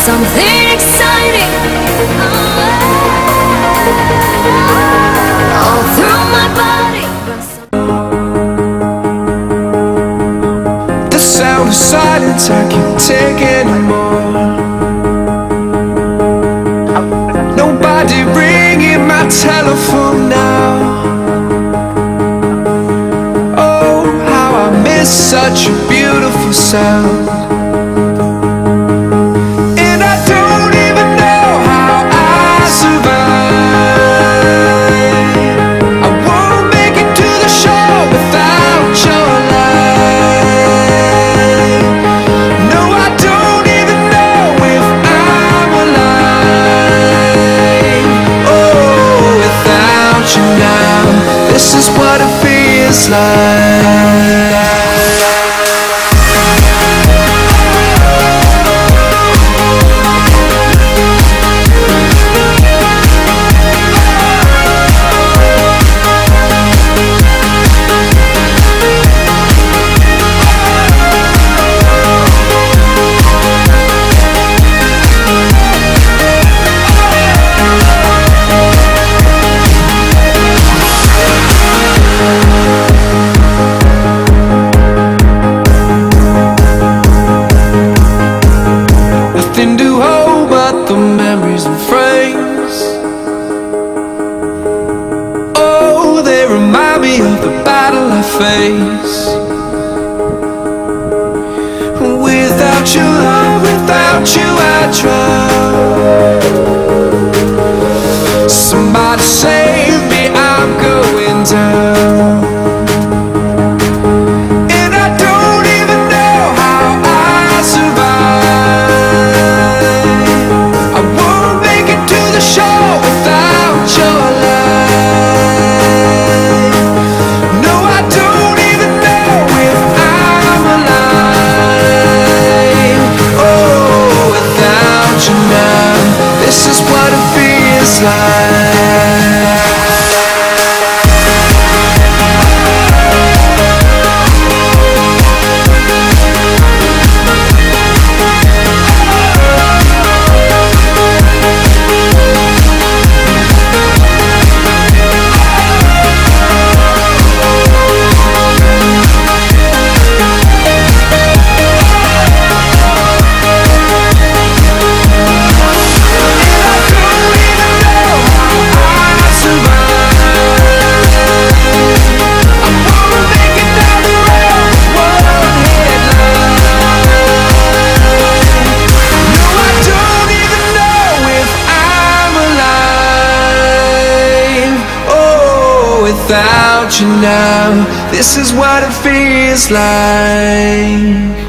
something exciting all through my body. The sound of silence, I can't take anymore. Nobody ringing my telephone now. Oh, how I miss such a beautiful sound. And I don't even know how I survive. I won't make it to the show without your light. No, I don't even know if I'm alive. Oh, without you now, this is what it feels like. Nothing to hold but the memories and frames. Oh, they remind me of the battle I face. Without your love, without you I drown. Somebody save me, I'm going down. And I don't even know how I survive. I won't make it to the show without your light. No, I don't even know if I'm alive. Oh, without you now, this is what it feels like. Without you now, this is what it feels like.